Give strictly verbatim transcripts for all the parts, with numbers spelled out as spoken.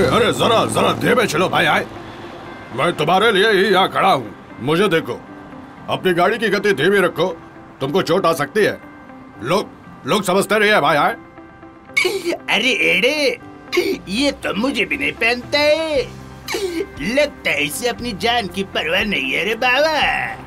अरे जरा जरा धीमे चलो भाई। आए, मैं तुम्हारे लिए ही यहाँ खड़ा हूँ। मुझे देखो, अपनी गाड़ी की गति धीमी रखो, तुमको चोट आ सकती है। लोग लोग समझते नहीं है भाई। आए, अरे एड़े, ये तो मुझे भी नहीं पहनता है। लगता है इसे अपनी जान की परवाह नहीं है रे बाबा।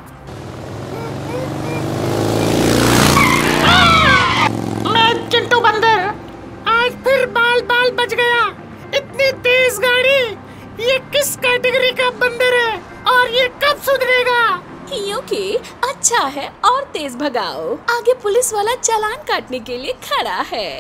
मैं चिंटू बंदर, आज फिर बाल बाल बच गया। इतनी तेज गाड़ी, ये किस कैटेगरी का बंदर है और ये कब सुधरेगा? क्योंकि अच्छा है और तेज भगाओ। आगे पुलिस वाला चालान काटने के लिए खड़ा है।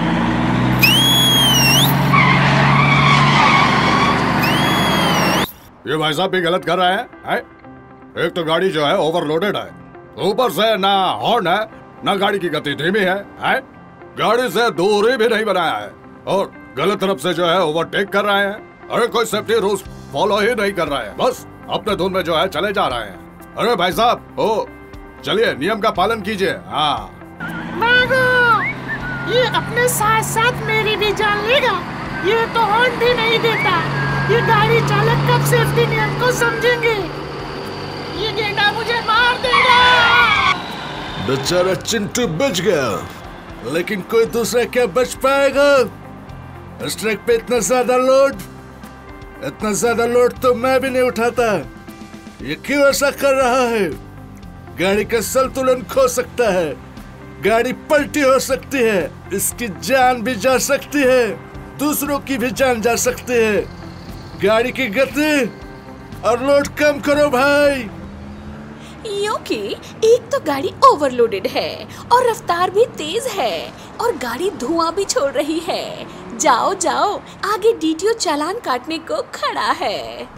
ये भाई साहब भी गलत कर रहे हैं। है? एक तो गाड़ी जो है ओवरलोडेड है, ऊपर से ना हॉर्न है ना गाड़ी की गति धीमी है, है? गाड़ी से दूरी भी नहीं बनाया है और गलत तरफ से जो है ओवरटेक कर रहे हैं। अरे कोई सेफ्टी रूल्स फॉलो ही नहीं कर रहा है, बस अपने धुन में जो है चले जा रहे हैं। अरे भाई साहब, ओ चलिए नियम का पालन कीजिए। हाँ मागो, ये अपने साथ साथ मेरी भी जान लेगा। ये तो हॉर्न भी नहीं देता। ये गाड़ी चालक कब सेफ्टी नियम को समझेंगे? ये गेंडा मुझे मार देगा। बेचारा चिंटू बच गया, लेकिन कोई दूसरा क्या बच पाएगा? इस ट्रक पे इतना ज्यादा लोड, इतना ज्यादा लोड तो मैं भी नहीं उठाता। ये क्यों ऐसा कर रहा है? गाड़ी का संतुलन खो सकता है, गाड़ी पलटी हो सकती है, इसकी जान भी जा सकती है, दूसरों की भी जान जा सकती है। गाड़ी की गति और लोड कम करो भाई। क्योंकि एक तो गाड़ी ओवरलोडेड है और रफ्तार भी तेज है और गाड़ी धुआं भी छोड़ रही है। जाओ जाओ, आगे डीटीओ चालान काटने को खड़ा है।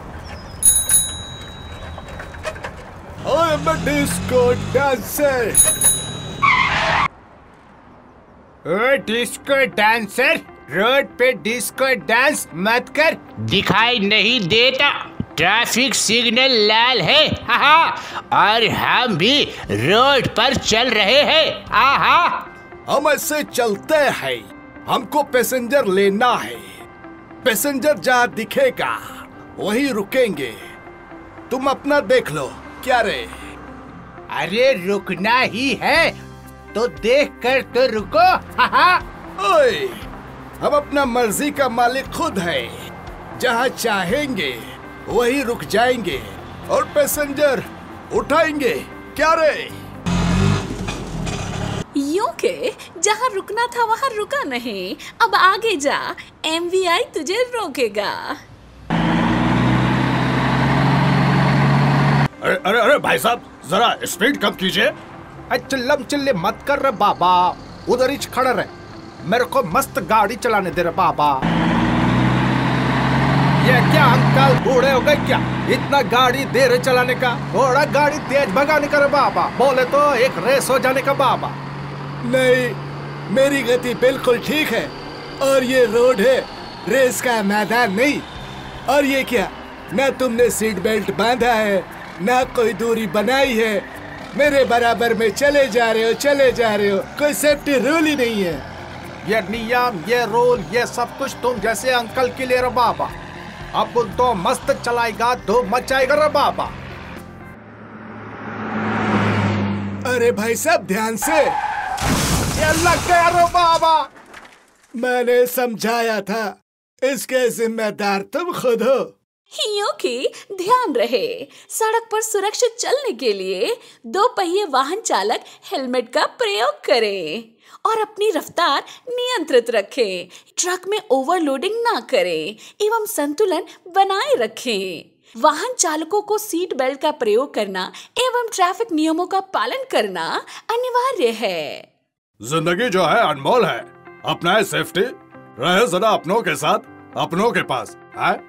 I am a disco dancer. ओ डिस्को डांसर, रोड पे डिस्को डांस मत कर। दिखाई नहीं देता, ट्रैफिक सिग्नल लाल है। हाहा, और हम भी रोड पर चल रहे हैं। आहा, हम ऐसे चलते हैं, हमको पैसेंजर लेना है। पैसेंजर जहाँ दिखेगा वही रुकेंगे। तुम अपना देख लो। क्या रे? अरे रुकना ही है तो देख कर तो रुको। हाहा, ओए, हम अपना मर्जी का मालिक खुद है। जहाँ चाहेंगे वही रुक जाएंगे और पैसेंजर उठाएंगे। क्या रे? यूं के जहाँ रुकना था वहाँ रुका नहीं, अब आगे जा, एमवीआई तुझे रोकेगा। अरे अरे अरे भाई साहब, जरा स्पीड कम कीजिए। चिल्लम चिल्ले मत कर रे बाबा, उधर ही खड़ा रहे, मेरे को मस्त गाड़ी चलाने दे रे बाबा। ये क्या अंकल बूढ़े हो गए क्या? इतना गाड़ी देर चलाने का, थोड़ा गाड़ी तेज भगाने का रे बाबा, बोले तो एक रेस हो जाने का बाबा। नहीं, मेरी गति बिल्कुल ठीक है और ये रोड है, रेस का मैदान नहीं। और ये क्या, ना तुमने सीट बेल्ट बांधा है ना कोई दूरी बनाई है, मेरे बराबर में चले जा रहे हो चले जा रहे हो, कोई सेफ्टी रूल ही नहीं है। ये नियम, ये रूल, ये सब कुछ तुम जैसे अंकल के लिए रे बाबा। अब तो मस्त चलाएगा, धूम मचाएगा रे बाबा। अरे भाई साहब ध्यान से। ये लग गया रे बाबा। मैंने समझाया था, इसके जिम्मेदार तुम खुद हो। क्योंकि ध्यान रहे, सड़क पर सुरक्षित चलने के लिए दो पहिए वाहन चालक हेलमेट का प्रयोग करें और अपनी रफ्तार नियंत्रित रखें, ट्रक में ओवरलोडिंग ना करें एवं संतुलन बनाए रखें। वाहन चालकों को सीट बेल्ट का प्रयोग करना एवं ट्रैफिक नियमों का पालन करना अनिवार्य है। जिंदगी जो है अनमोल है, अपनाए सेफ्टी, रहे जरा अपनों के साथ, अपनों के पास। है?